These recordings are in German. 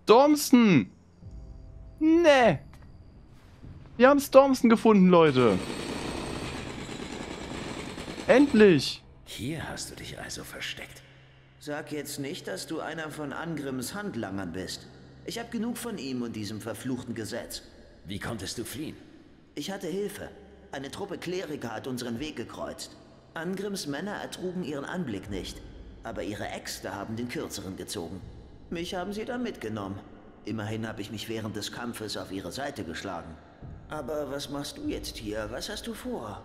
Stormson! Nee! Wir haben Stormson gefunden, Leute! Endlich! Hier hast du dich also versteckt. Sag jetzt nicht, dass du einer von Angrims Handlangern bist. Ich habe genug von ihm und diesem verfluchten Gesetz. Wie konntest du fliehen? Ich hatte Hilfe. Eine Truppe Kleriker hat unseren Weg gekreuzt. Angrims Männer ertrugen ihren Anblick nicht, aber ihre Äxte haben den kürzeren gezogen. Mich haben sie dann mitgenommen. Immerhin habe ich mich während des Kampfes auf ihre Seite geschlagen. Aber was machst du jetzt hier? Was hast du vor?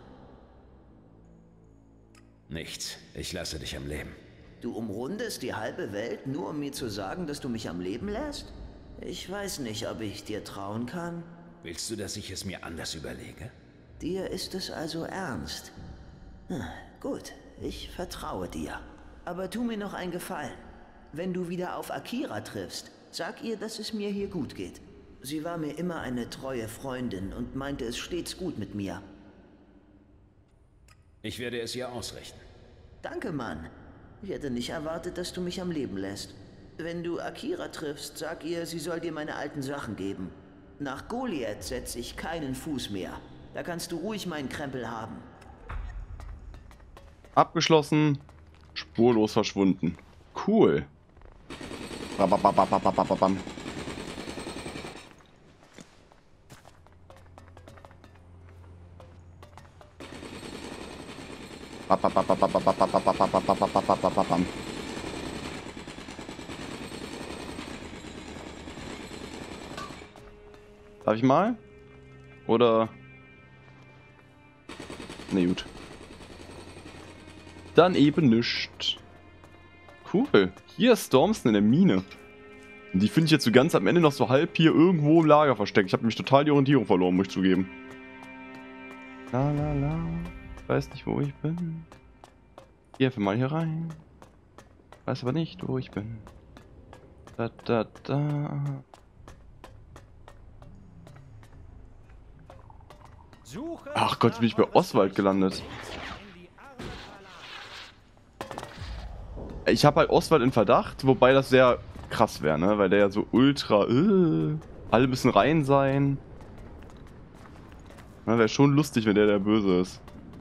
Nichts. Ich lasse dich am Leben. Du umrundest die halbe Welt, nur um mir zu sagen, dass du mich am Leben lässt? Ich weiß nicht, ob ich dir trauen kann. Willst du, dass ich es mir anders überlege? Dir ist es also ernst. Gut, ich vertraue dir. Aber tu mir noch einen Gefallen. Wenn du wieder auf Akira triffst, sag ihr, dass es mir hier gut geht. Sie war mir immer eine treue Freundin und meinte es stets gut mit mir. Ich werde es ihr ausrichten. Danke, Mann. Ich hätte nicht erwartet, dass du mich am Leben lässt. Wenn du Akira triffst, sag ihr, sie soll dir meine alten Sachen geben. Nach Goliath setze ich keinen Fuß mehr. Da kannst du ruhig meinen Krempel haben. Abgeschlossen. Spurlos verschwunden. Cool. Bababababababam. Bababababababababababababababam. Darf ich mal? Oder? Ne, gut. Dann eben nischt. Cool. Hier ist Stormson in der Mine. Und die finde ich jetzt so ganz am Ende noch so halb hier irgendwo im Lager versteckt. Ich habe nämlich total die Orientierung verloren, muss ich zugeben. La la la. Ich weiß nicht, wo ich bin. Geh einfach mal hier rein. Weiß aber nicht, wo ich bin. Da da da. Ach Gott, jetzt bin ich bei Oswald gelandet. Ich habe halt Oswald in Verdacht, wobei das sehr krass wäre, ne? Weil der ja so ultra... alle müssen rein sein. Wäre schon lustig, wenn der Böse ist.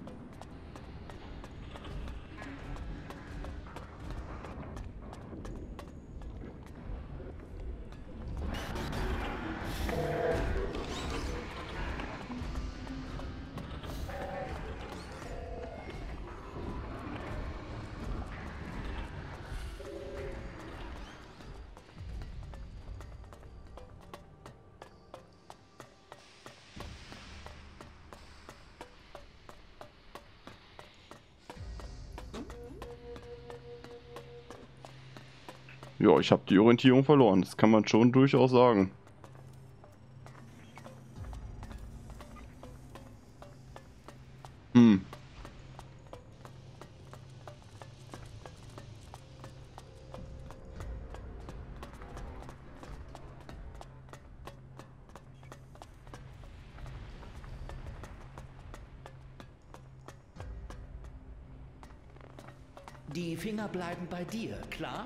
Ja, ich habe die Orientierung verloren. Das kann man schon durchaus sagen. Die Finger bleiben bei dir, klar?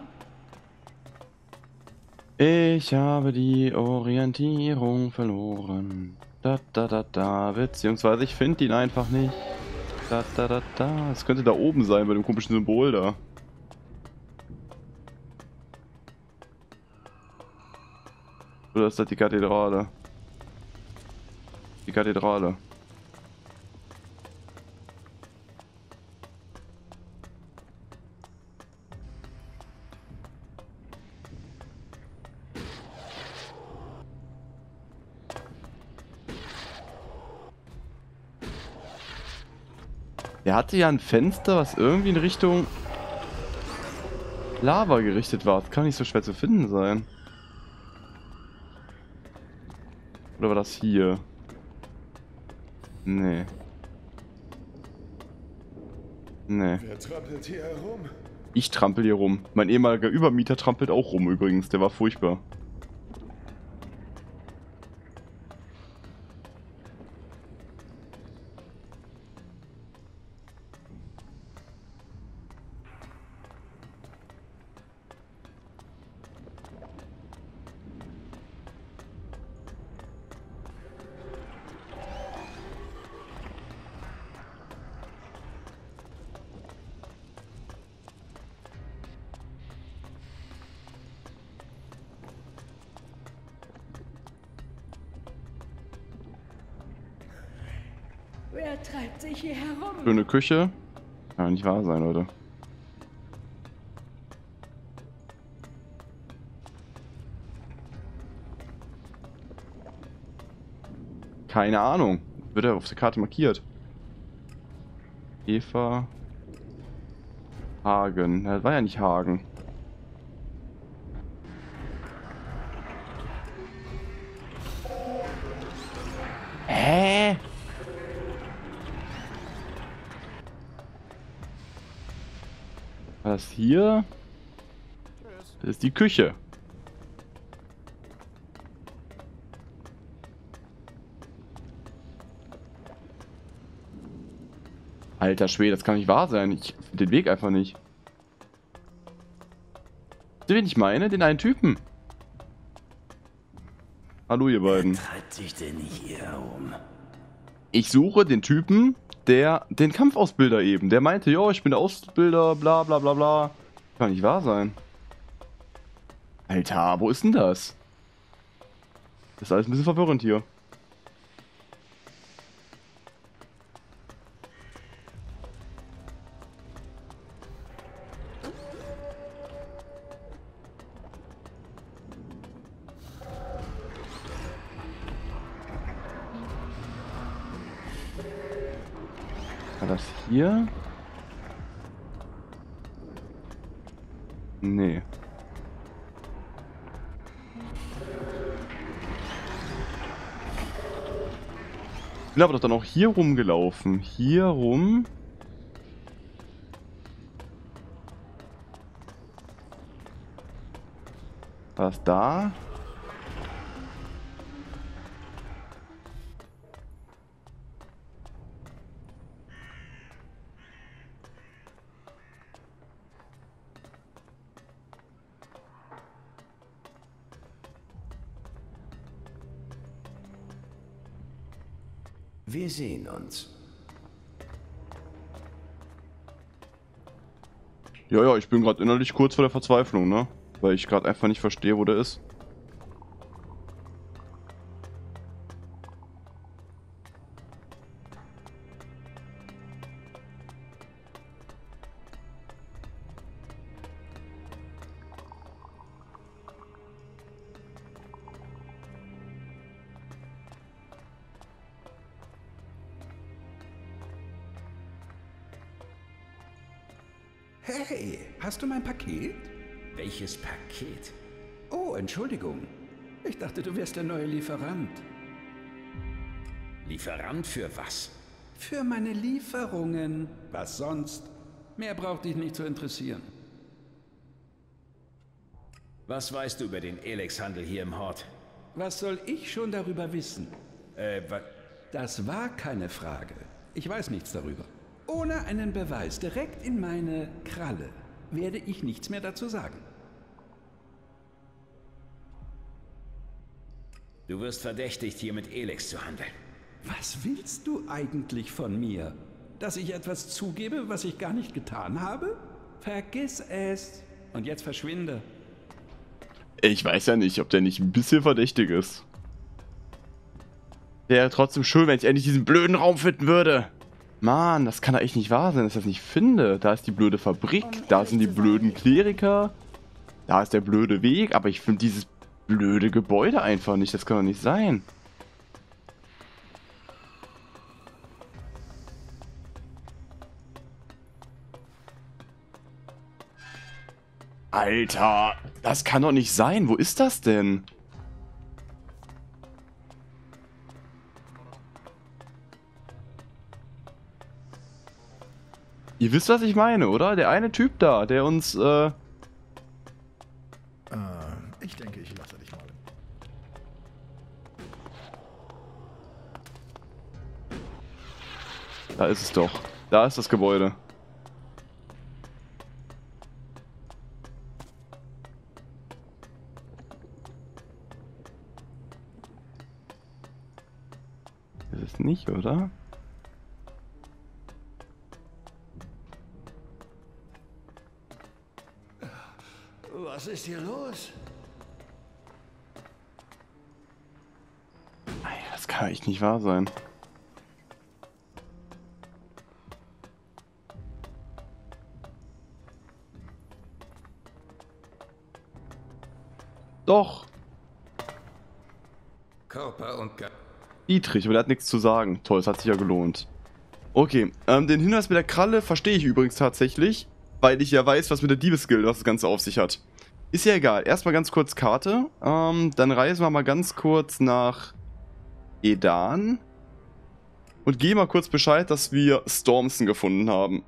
Ich habe die Orientierung verloren. Da da da da. Beziehungsweise ich finde ihn einfach nicht. Da da da da. Es könnte da oben sein bei dem komischen Symbol da. Oder ist das die Kathedrale? Die Kathedrale. Der hatte ja ein Fenster, was irgendwie in Richtung Lava gerichtet war. Das kann nicht so schwer zu finden sein. Oder war das hier? Nee. Nee. Wer trampelt hier herum? Ich trampel hier rum. Mein ehemaliger Übermieter trampelt auch rum übrigens. Der war furchtbar. Wer treibt sich hier herum? Schöne Küche. Kann nicht wahr sein, Leute. Keine Ahnung. Wird er auf der Karte markiert. Eva. Hagen. Das war ja nicht Hagen. Hä? Was hier? Das ist die Küche. Alter Schwede, das kann nicht wahr sein. Ich finde den Weg einfach nicht. Wisst ihr, wen ich meine? Den einen Typen. Hallo, ihr beiden. Wer treibt sich denn hier herum? Ich suche den Typen, den Kampfausbilder eben. Der meinte, jo, ich bin der Ausbilder, bla bla bla bla. Kann nicht wahr sein. Alter, wo ist denn das? Das ist alles ein bisschen verwirrend hier. War das hier? Nee. Ich bin aber doch dann auch hier rumgelaufen. Hier rum. Was da? Wir sehen uns. Ja, ich bin gerade innerlich kurz vor der Verzweiflung, ne? Weil ich gerade einfach nicht verstehe, wo der ist. Hey, hast du mein Paket? Welches Paket? Oh, Entschuldigung. Ich dachte, du wärst der neue Lieferant. Lieferant für was? Für meine Lieferungen. Was sonst? Mehr braucht dich nicht zu interessieren. Was weißt du über den Elex-Handel hier im Hort? Was soll ich schon darüber wissen? Was? Das war keine Frage. Ich weiß nichts darüber. Ohne einen Beweis direkt in meine Kralle werde ich nichts mehr dazu sagen. Du wirst verdächtigt, hier mit Elex zu handeln. Was willst du eigentlich von mir? Dass ich etwas zugebe, was ich gar nicht getan habe? Vergiss es. Und jetzt verschwinde. Ich weiß ja nicht, ob der nicht ein bisschen verdächtig ist. Wäre trotzdem schön, wenn ich endlich diesen blöden Raum finden würde. Mann, das kann doch echt nicht wahr sein, dass ich das nicht finde. Da ist die blöde Fabrik, da sind die blöden Kleriker, da ist der blöde Weg, aber ich finde dieses blöde Gebäude einfach nicht. Das kann doch nicht sein. Alter, das kann doch nicht sein. Wo ist das denn? Ihr wisst, was ich meine, oder? Der eine Typ da, der uns, Ich denke, ich lasse dich mal. Da ist es doch. Da ist das Gebäude. Ist es nicht, oder? Was ist hier los? Das kann echt nicht wahr sein. Doch. Körper und Geist. Dietrich, aber der hat nichts zu sagen. Toll, es hat sich ja gelohnt. Okay, den Hinweis mit der Kralle verstehe ich übrigens tatsächlich, weil ich ja weiß, was mit der Diebesgilde, was das Ganze auf sich hat. Ist ja egal. Erstmal ganz kurz Karte. Dann reisen wir mal ganz kurz nach Edan. Und geben mal kurz Bescheid, dass wir Stormson gefunden haben.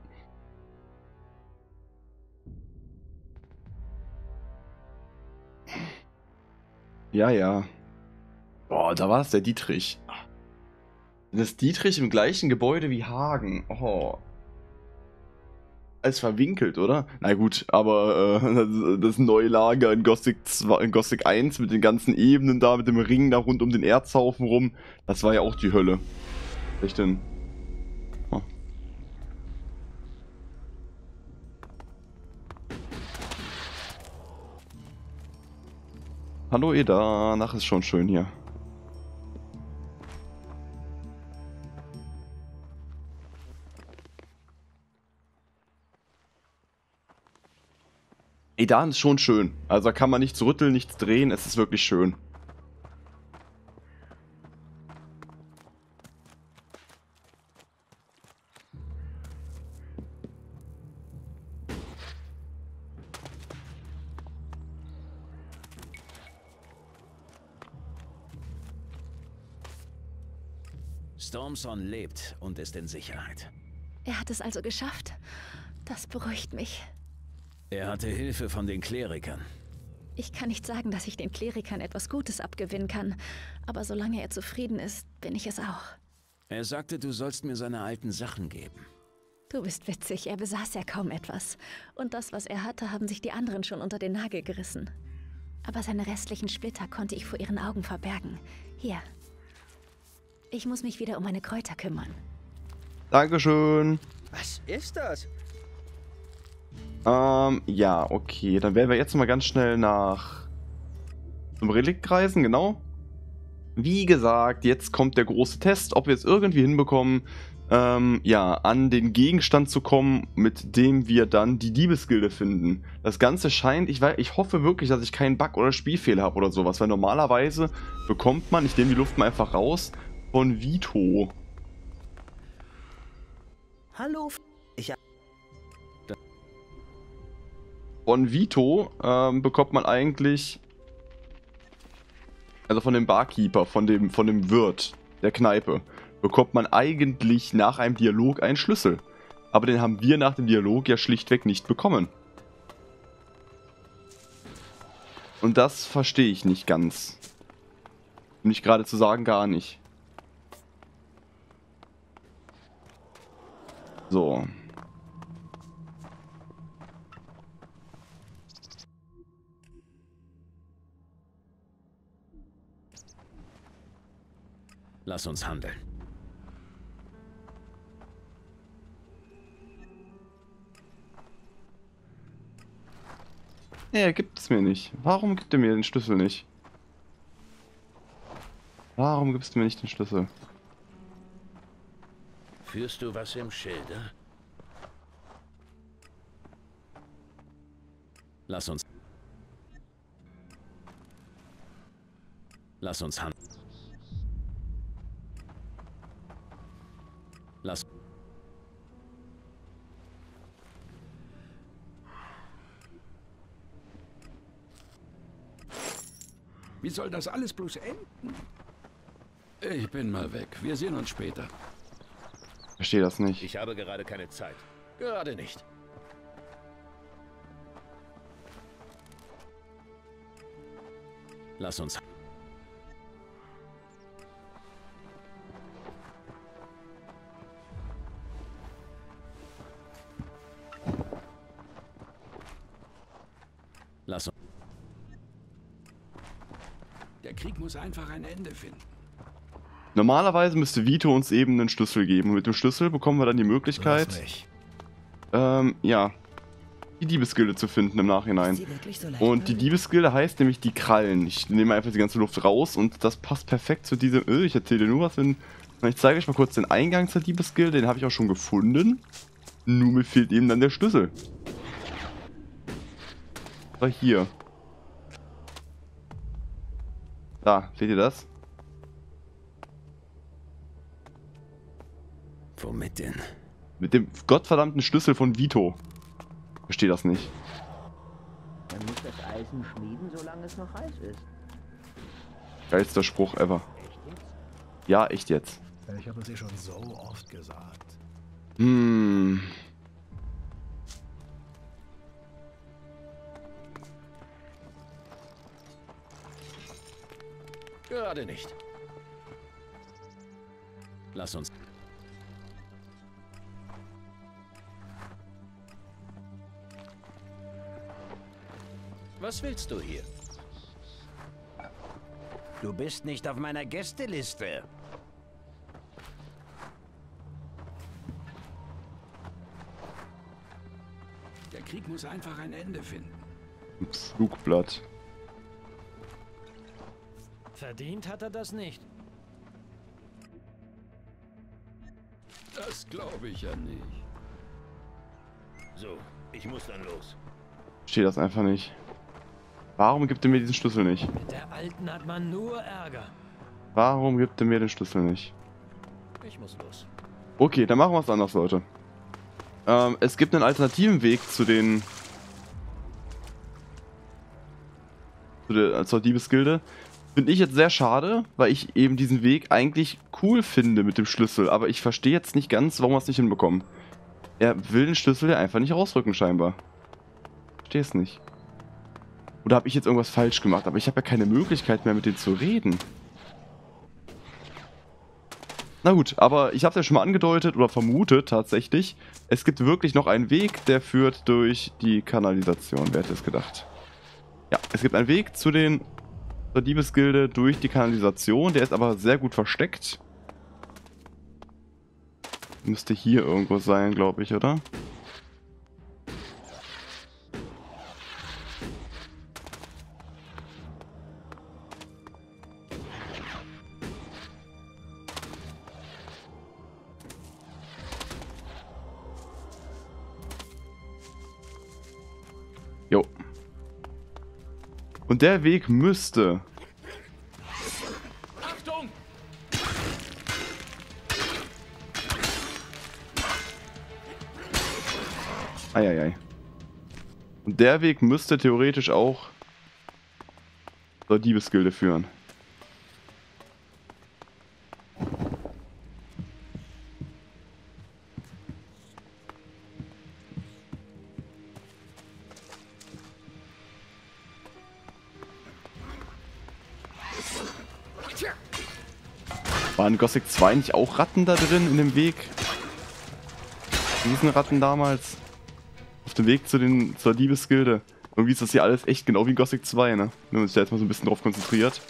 Ja, ja. Boah, da war das der Dietrich. Das Dietrich im gleichen Gebäude wie Hagen. Oh. Alles verwinkelt, oder? Na gut, aber das neue Lager in Gothic 2, in Gothic 1 mit den ganzen Ebenen da, mit dem Ring da rund um den Erzhaufen rum, das war ja auch die Hölle. Was ich denn? Oh. Hallo Eda, nach ist schon schön hier. Edan ist schon schön. Also da kann man nichts rütteln, nichts drehen. Es ist wirklich schön. Stormson lebt und ist in Sicherheit. Er hat es also geschafft. Das beruhigt mich. Er hatte Hilfe von den Klerikern. Ich kann nicht sagen, dass ich den Klerikern etwas Gutes abgewinnen kann, aber solange er zufrieden ist, bin ich es auch. Er sagte, du sollst mir seine alten Sachen geben. Du bist witzig, er besaß ja kaum etwas. Und das, was er hatte, haben sich die anderen schon unter den Nagel gerissen. Aber seine restlichen Splitter konnte ich vor ihren Augen verbergen. Hier. Ich muss mich wieder um meine Kräuter kümmern. Dankeschön. Was ist das? Ja, okay. Dann werden wir jetzt mal ganz schnell zum Relikt reisen, genau. Wie gesagt, jetzt kommt der große Test, ob wir es irgendwie hinbekommen, ja, an den Gegenstand zu kommen, mit dem wir dann die Diebesgilde finden. Das Ganze scheint, ich hoffe wirklich, dass ich keinen Bug oder Spielfehler habe oder sowas, weil normalerweise bekommt man, ich nehme die Luft mal einfach raus, von Vito. Hallo. Von Vito bekommt man eigentlich, also von dem Barkeeper, von dem Wirt der Kneipe, bekommt man eigentlich nach einem Dialog einen Schlüssel. Aber den haben wir nach dem Dialog ja schlichtweg nicht bekommen. Und das verstehe ich nicht ganz. Um nicht gerade zu sagen, gar nicht. So. Lass uns handeln. Nee, er gibt es mir nicht. Warum gibt er mir den Schlüssel nicht? Warum gibst du mir nicht den Schlüssel? Führst du was im Schilde? Lass uns handeln. Wie soll das alles bloß enden? Ich bin mal weg. Wir sehen uns später. Ich verstehe das nicht. Ich habe gerade keine Zeit. Gerade nicht. Lass uns. Lass uns. Der Krieg muss einfach ein Ende finden. Normalerweise müsste Vito uns eben einen Schlüssel geben. Und mit dem Schlüssel bekommen wir dann die Möglichkeit, Lass mich. ja, die Diebesgilde zu finden im Nachhinein. Ist sie wirklich so leicht Und die Diebesgilde heißt nämlich die Krallen. Ich nehme einfach die ganze Luft raus und das passt perfekt zu diesem... ich erzähle dir nur was, wenn... Ich zeige euch mal kurz den Eingang zur Diebesgilde, den habe ich auch schon gefunden. Nur mir fehlt eben dann der Schlüssel. Aber hier. Da, seht ihr das? Womit denn? Mit dem gottverdammten Schlüssel von Vito. Verstehe das nicht. Man muss das Eisen schmieden, solange es noch heiß ist. Geilster Spruch ever. Ja, echt jetzt. Ich habe es dir schon so oft gesagt. Hm. Gerade nicht. Lass uns. Was willst du hier? Du bist nicht auf meiner Gästeliste. Der Krieg muss einfach ein Ende finden. Ein Flugblatt. Verdient hat er das nicht. Das glaube ich ja nicht. So, ich muss dann los. Verstehe das einfach nicht. Warum gibt er mir diesen Schlüssel nicht? Mit der Alten hat man nur Ärger. Warum gibt er mir den Schlüssel nicht? Ich muss los. Okay, dann machen wir es anders, Leute. Es gibt einen alternativen Weg zu den... zur Diebesgilde. Finde ich jetzt sehr schade, weil ich eben diesen Weg eigentlich cool finde mit dem Schlüssel. Aber ich verstehe jetzt nicht ganz, warum wir es nicht hinbekommen. Er will den Schlüssel ja einfach nicht rausrücken, scheinbar. Verstehe es nicht. Oder habe ich jetzt irgendwas falsch gemacht? Aber ich habe ja keine Möglichkeit mehr, mit denen zu reden. Na gut, aber ich habe es ja schon mal angedeutet oder vermutet tatsächlich. Es gibt wirklich noch einen Weg, der führt durch die Kanalisation. Wer hätte es gedacht? Ja, es gibt einen Weg zur Diebesgilde durch die Kanalisation. Der ist aber sehr gut versteckt. Müsste hier irgendwo sein, glaube ich, oder? Jo. Und der Weg müsste... Achtung! Eieiei. Und der Weg müsste theoretisch auch zur Diebesgilde führen. Waren in Gothic 2 nicht auch Ratten da drin in dem Weg? Riesenratten damals. Auf dem Weg zur Diebesgilde. Irgendwie ist das hier alles echt genau wie in Gothic 2, ne? Wenn man sich da jetzt mal so ein bisschen drauf konzentriert.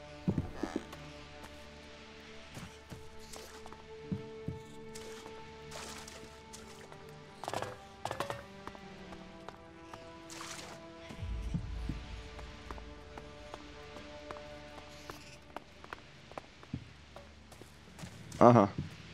Aha.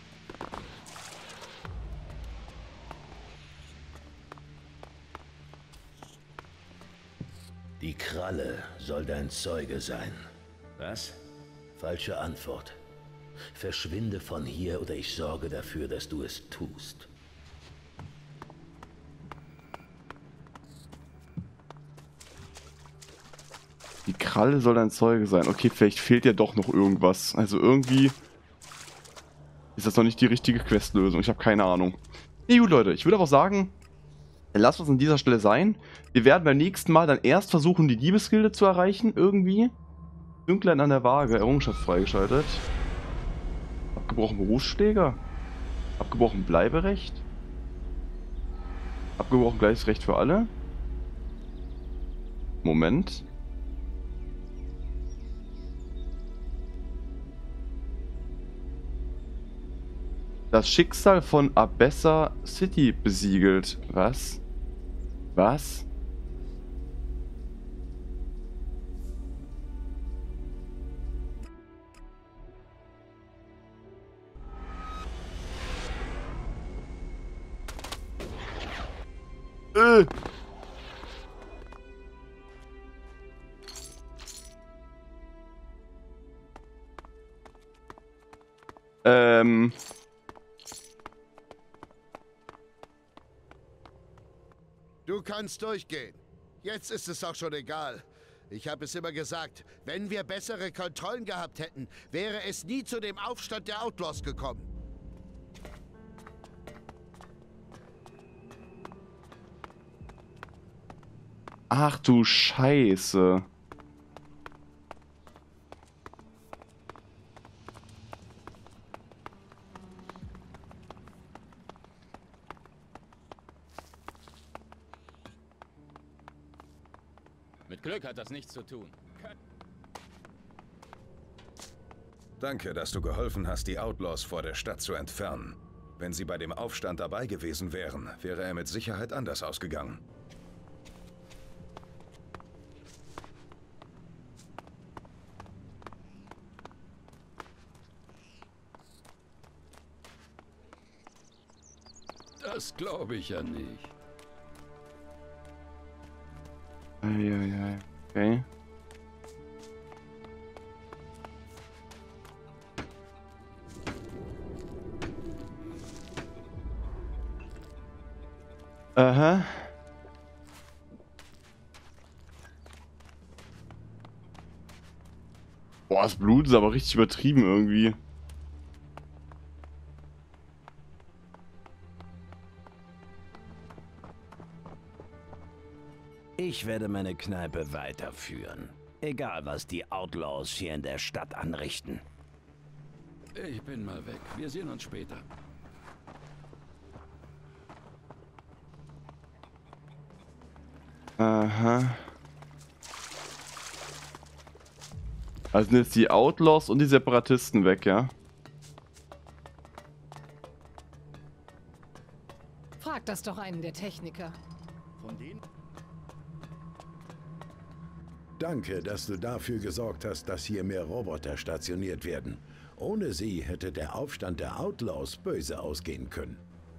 Die Kralle soll dein Zeuge sein. Was? Falsche Antwort. Verschwinde von hier oder ich sorge dafür, dass du es tust. Die Kralle soll ein Zeuge sein. Okay, vielleicht fehlt ja doch noch irgendwas. Also irgendwie ist das noch nicht die richtige Questlösung. Ich habe keine Ahnung. Nee, gut, Leute. Ich würde aber auch sagen, dann lasst uns an dieser Stelle sein. Wir werden beim nächsten Mal dann erst versuchen, die Diebesgilde zu erreichen. Irgendwie. Dünklein an der Waage. Errungenschaft freigeschaltet. Abgebrochen Berufsschläger. Abgebrochen Bleiberecht. Abgebrochen gleiches Recht für alle. Moment. Das Schicksal von Abessa City besiegelt. Was? Was? Du kannst durchgehen. Jetzt ist es auch schon egal. Ich habe es immer gesagt, wenn wir bessere Kontrollen gehabt hätten, wäre es nie zu dem Aufstand der Outlaws gekommen. Ach du Scheiße. Mit Glück hat das nichts zu tun. Danke, dass du geholfen hast, die Outlaws vor der Stadt zu entfernen. Wenn sie bei dem Aufstand dabei gewesen wären, wäre er mit Sicherheit anders ausgegangen. Das glaube ich ja nicht. Eieiei. Okay. Aha. Boah, das Blut ist aber richtig übertrieben irgendwie. Ich werde meine Kneipe weiterführen. Egal, was die Outlaws hier in der Stadt anrichten. Ich bin mal weg. Wir sehen uns später. Aha. Also sind jetzt die Outlaws und die Separatisten weg, ja? Frag das doch einen der Techniker. Von denen? Danke, dass du dafür gesorgt hast, dass hier mehr Roboter stationiert werden. Ohne sie hätte der Aufstand der Outlaws böse ausgehen können.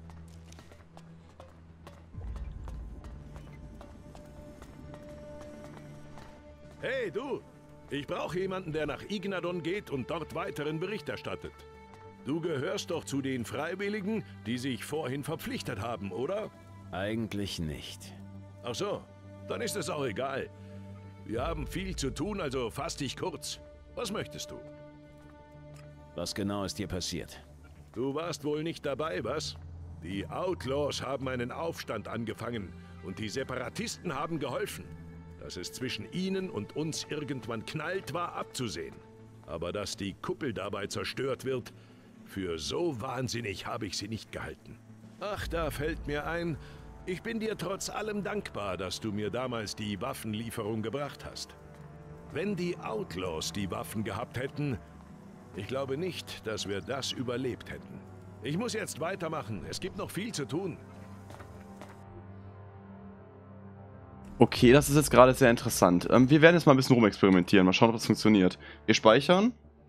Hey, du! Ich brauche jemanden, der nach Ignadon geht und dort weiteren Bericht erstattet. Du gehörst doch zu den Freiwilligen, die sich vorhin verpflichtet haben, oder? Eigentlich nicht. Ach so, dann ist es auch egal. Wir haben viel zu tun, also fass dich kurz. Was möchtest du? Was genau ist dir passiert? Du warst wohl nicht dabei, was? Die Outlaws haben einen Aufstand angefangen und die Separatisten haben geholfen. Dass es zwischen ihnen und uns irgendwann knallt, war abzusehen. Aber dass die Kuppel dabei zerstört wird, für so wahnsinnig habe ich sie nicht gehalten. Ach, da fällt mir ein, ich bin dir trotz allem dankbar, dass du mir damals die Waffenlieferung gebracht hast. Wenn die Outlaws die Waffen gehabt hätten, ich glaube nicht, dass wir das überlebt hätten. Ich muss jetzt weitermachen, es gibt noch viel zu tun. Okay, das ist jetzt gerade sehr interessant. Wir werden jetzt mal ein bisschen rumexperimentieren. Mal schauen, ob das funktioniert. Wir speichern.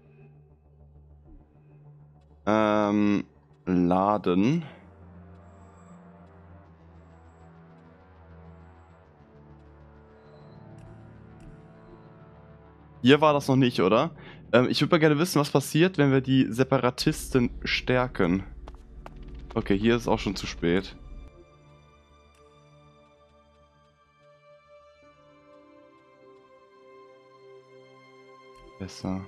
Laden. Hier war das noch nicht, oder? Ich würde mal gerne wissen, was passiert, wenn wir die Separatisten stärken. Okay, hier ist es auch schon zu spät. Besser.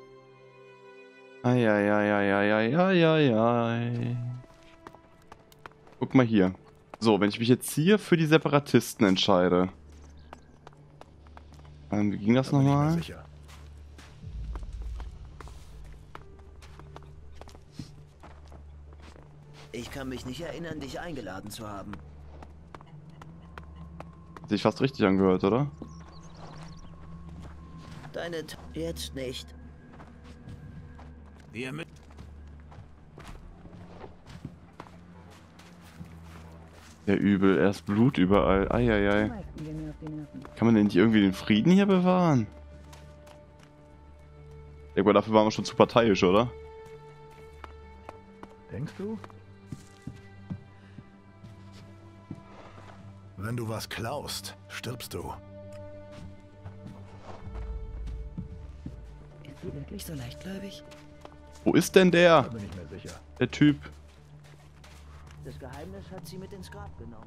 Eieieiei. Guck mal hier. So, wenn ich mich jetzt hier für die Separatisten entscheide. Wie ging das nochmal? Ich kann mich nicht erinnern, dich eingeladen zu haben. Hat sich fast richtig angehört, oder? Jetzt nicht. Wir mit. Ja, übel. Erst Blut überall. Eieiei. Kann man denn nicht irgendwie den Frieden hier bewahren? Ich denke mal, dafür waren wir schon zu parteiisch, oder? Denkst du? Wenn du was klaust, stirbst du. Ist sie wirklich so leichtgläubig? Wo ist denn der? Bin ich mir sicher. Der Typ. Das Geheimnis hat sie mit ins Grab genommen.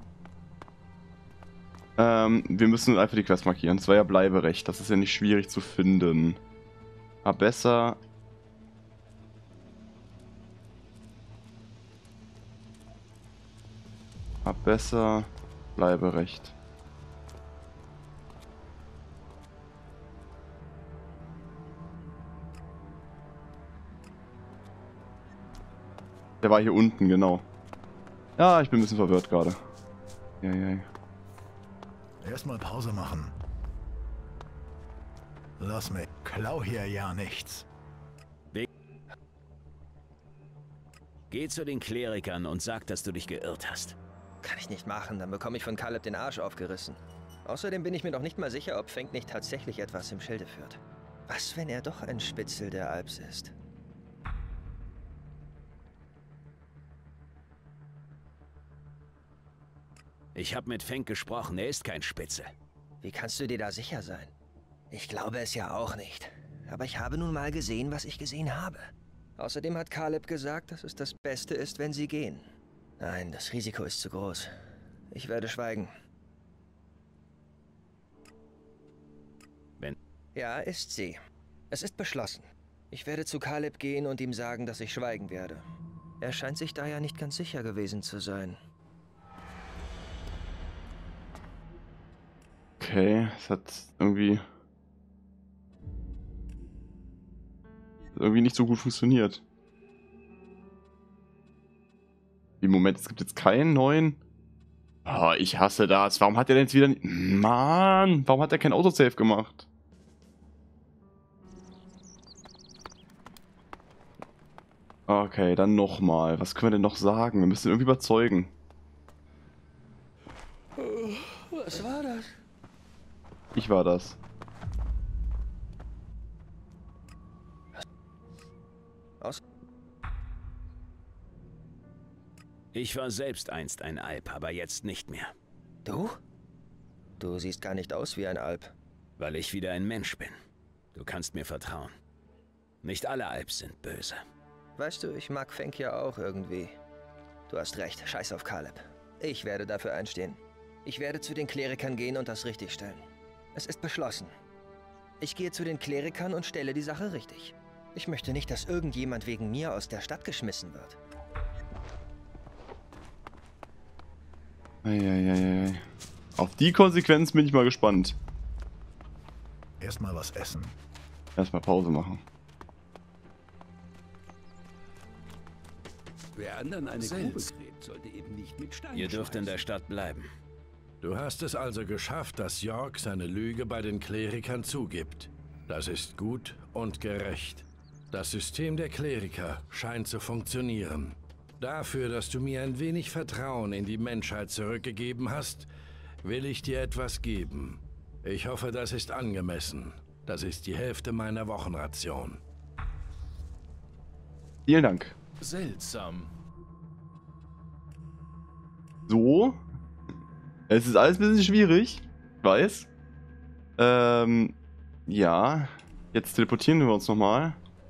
Wir müssen einfach die Quest markieren. Es war ja Bleiberecht. Das ist ja nicht schwierig zu finden. Aber besser. Besser Bleiberecht. Der war hier unten, genau. Ja, ich bin ein bisschen verwirrt gerade. Ja. Erstmal Pause machen. Lass mich. Klau hier ja nichts. Geh zu den Klerikern und sag, dass du dich geirrt hast. Kann ich nicht machen, dann bekomme ich von Caleb den Arsch aufgerissen. Außerdem bin ich mir noch nicht mal sicher, ob Fenk nicht tatsächlich etwas im Schilde führt. Was, wenn er doch ein Spitzel der Alps ist? Ich habe mit Fenk gesprochen, er ist kein Spitzel. Wie kannst du dir da sicher sein? Ich glaube es ja auch nicht. Aber ich habe nun mal gesehen, was ich gesehen habe. Außerdem hat Caleb gesagt, dass es das Beste ist, wenn sie gehen. Nein, das Risiko ist zu groß. Ich werde schweigen. Ja, ist sie. Es ist beschlossen. Ich werde zu Caleb gehen und ihm sagen, dass ich schweigen werde. Er scheint sich da ja nicht ganz sicher gewesen zu sein. Okay, es hat irgendwie nicht so gut funktioniert. Im Moment, es gibt jetzt keinen neuen. Oh, ich hasse das. Warum hat er denn jetzt wieder... Mann, warum hat er kein Autosave gemacht? Okay, dann nochmal. Was können wir denn noch sagen? Wir müssen irgendwie überzeugen. Was war das? Ich war das. Ich war selbst einst ein Alp, aber jetzt nicht mehr. Du? Du siehst gar nicht aus wie ein Alp. Weil ich wieder ein Mensch bin. Du kannst mir vertrauen. Nicht alle Alps sind böse. Weißt du, ich mag Fenk ja auch irgendwie. Du hast recht, scheiß auf Caleb. Ich werde dafür einstehen. Ich werde zu den Klerikern gehen und das richtigstellen. Es ist beschlossen. Ich gehe zu den Klerikern und stelle die Sache richtig. Ich möchte nicht, dass irgendjemand wegen mir aus der Stadt geschmissen wird. Eieieiei. Auf die Konsequenz bin ich mal gespannt. Erstmal was essen. Erstmal Pause machen. Wer anderen eine Grube gräbt, sollte eben nicht mit Steinen Ihr dürft in der Stadt bleiben. Du hast es also geschafft, dass York seine Lüge bei den Klerikern zugibt. Das ist gut und gerecht. Das System der Kleriker scheint zu funktionieren. Dafür, dass du mir ein wenig Vertrauen in die Menschheit zurückgegeben hast, will ich dir etwas geben. Ich hoffe, das ist angemessen. Das ist die Hälfte meiner Wochenration. Vielen Dank. Seltsam. So. Es ist alles ein bisschen schwierig. Ich weiß. Ja. Jetzt teleportieren wir uns nochmal.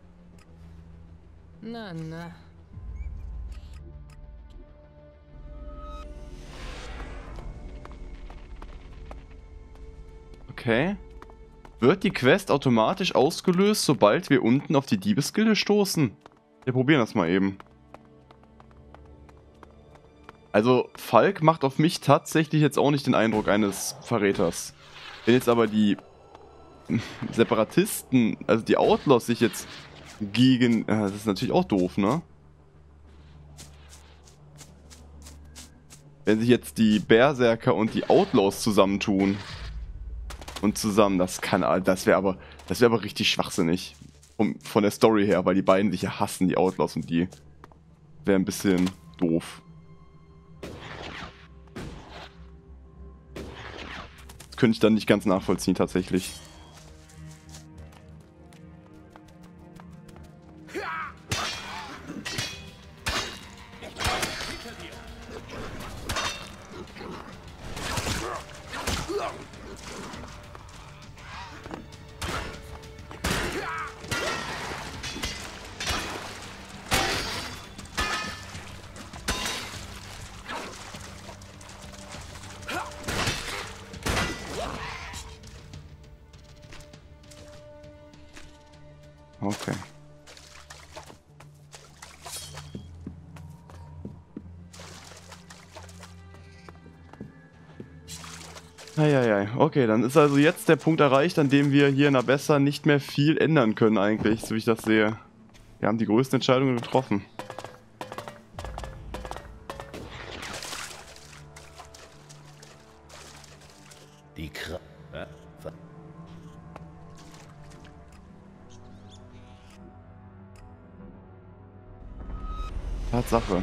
Na. Okay. Wird die Quest automatisch ausgelöst, sobald wir unten auf die Diebesgilde stoßen? Wir probieren das mal eben. Also, Falk macht auf mich tatsächlich jetzt auch nicht den Eindruck eines Verräters. Wenn jetzt aber die Separatisten, also die Outlaws sich jetzt gegen... das ist natürlich auch doof, ne? Wenn sich jetzt die Berserker und die Outlaws zusammentun. Und zusammen, das wäre aber richtig schwachsinnig. Von der Story her, weil die beiden sich ja hassen, die Outlaws, und die wäre ein bisschen doof. Das könnte ich dann nicht ganz nachvollziehen, tatsächlich. Okay. Eieiei. Okay, dann ist also jetzt der Punkt erreicht, an dem wir hier in Abessa nicht mehr viel ändern können eigentlich, so wie ich das sehe. Wir haben die größten Entscheidungen getroffen. Die Tatsache.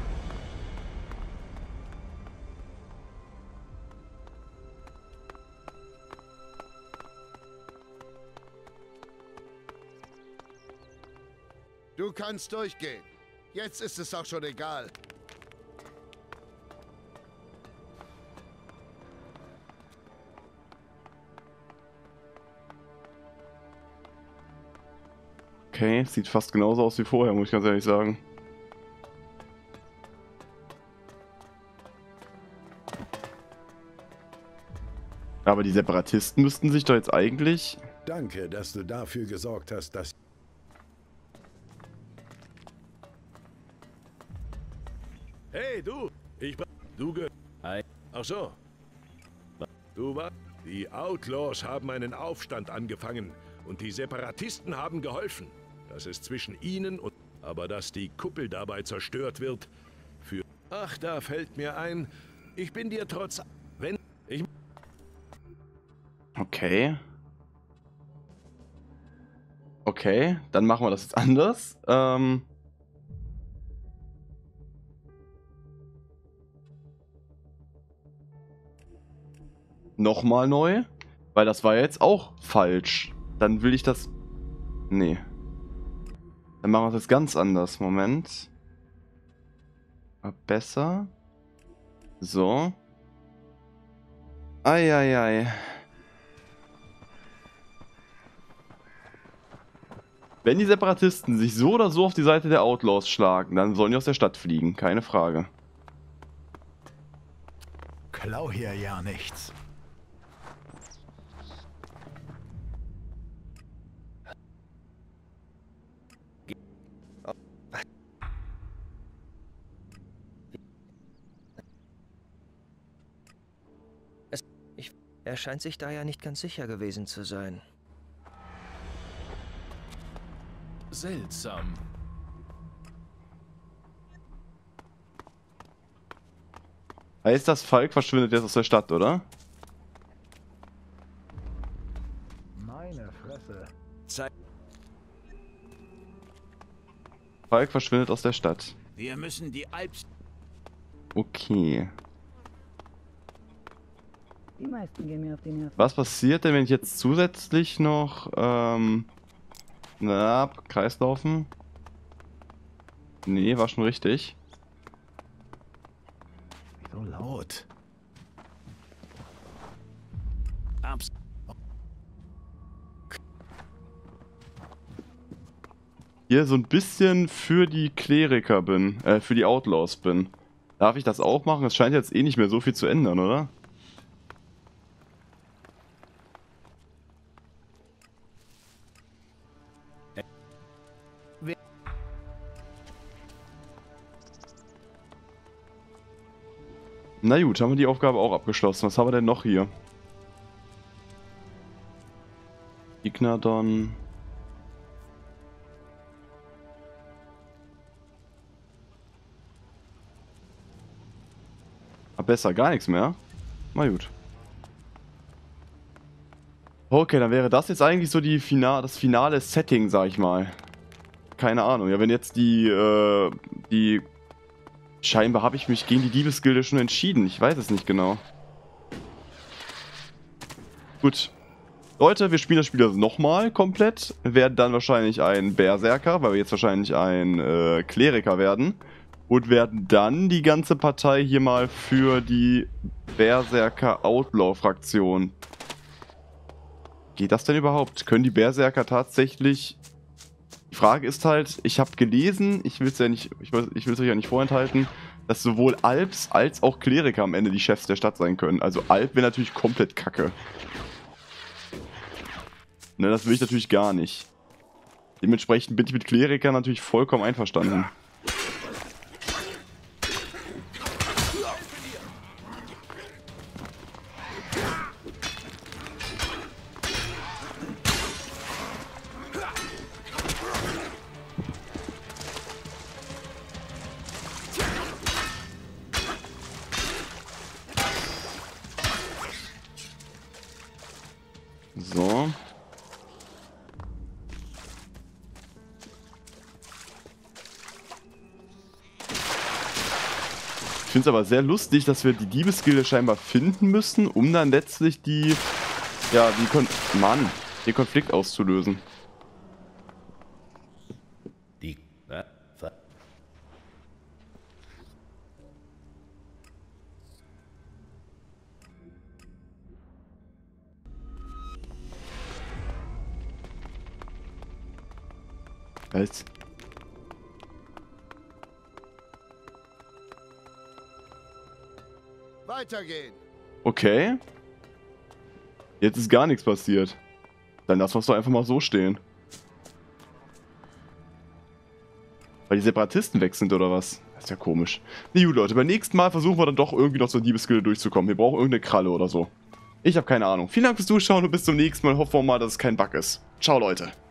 Du kannst durchgehen. Jetzt ist es auch schon egal. Okay, sieht fast genauso aus wie vorher, muss ich ganz ehrlich sagen. Aber die Separatisten müssten sich doch jetzt eigentlich... Danke, dass du dafür gesorgt hast, dass... Hey, du! Ach so. Die Outlaws haben einen Aufstand angefangen und die Separatisten haben geholfen. Das ist zwischen ihnen und... Aber dass die Kuppel dabei zerstört wird... Ach, da fällt mir ein, ich bin dir trotz... Wenn ich... Okay. Okay, dann machen wir das jetzt anders. Nochmal neu, weil das war jetzt auch falsch. Dann will ich das... Nee. Dann machen wir das jetzt ganz anders. Moment. Besser. So. Eieiei. Wenn die Separatisten sich so oder so auf die Seite der Outlaws schlagen, dann sollen die aus der Stadt fliegen. Keine Frage. Klau hier ja nichts. Er scheint sich da ja nicht ganz sicher gewesen zu sein. Seltsam. Heißt das, Falk verschwindet jetzt aus der Stadt, oder? Meine Fresse. Falk verschwindet aus der Stadt. Wir müssen die Alps... Okay. Die meisten gehen mir auf den Nerven. Was passiert denn, wenn ich jetzt zusätzlich noch, na, Kreislaufen? Nee, war schon richtig. So laut. Hier so ein bisschen für die Kleriker bin, für die Outlaws bin. Darf ich das auch machen? Es scheint jetzt eh nicht mehr so viel zu ändern, oder? Na gut, haben wir die Aufgabe auch abgeschlossen. Was haben wir denn noch hier? Ignadon. Besser, gar nichts mehr. Na gut. Okay, dann wäre das jetzt eigentlich so das finale Setting, sag ich mal. Keine Ahnung. Ja, wenn jetzt scheinbar habe ich mich gegen die Diebesgilde schon entschieden. Ich weiß es nicht genau. Gut. Leute, wir spielen das Spiel also nochmal komplett. Wir werden dann wahrscheinlich ein Berserker, weil wir jetzt wahrscheinlich ein Kleriker werden. Und werden dann die ganze Partei hier mal für die Berserker Outlaw Fraktion. Geht das denn überhaupt? Können die Berserker tatsächlich... Die Frage ist halt, ich habe gelesen, ich will es euch ja nicht vorenthalten, dass sowohl Alps als auch Kleriker am Ende die Chefs der Stadt sein können. Also Alp wäre natürlich komplett kacke. Ne, das will ich natürlich gar nicht. Dementsprechend bin ich mit Klerikern natürlich vollkommen einverstanden. So. Ich finde es aber sehr lustig, dass wir die Diebesgilde scheinbar finden müssen, um dann letztlich den Konflikt auszulösen. Was? Weitergehen. Okay. Jetzt ist gar nichts passiert. Dann lassen wir es doch einfach mal so stehen. Weil die Separatisten weg sind, oder was? Das ist ja komisch. Nee, gut, Leute, beim nächsten Mal versuchen wir dann doch irgendwie noch zur Diebesgilde durchzukommen. Wir brauchen irgendeine Kralle oder so. Ich habe keine Ahnung. Vielen Dank fürs Zuschauen und bis zum nächsten Mal. Hoffen wir mal, dass es kein Bug ist. Ciao, Leute.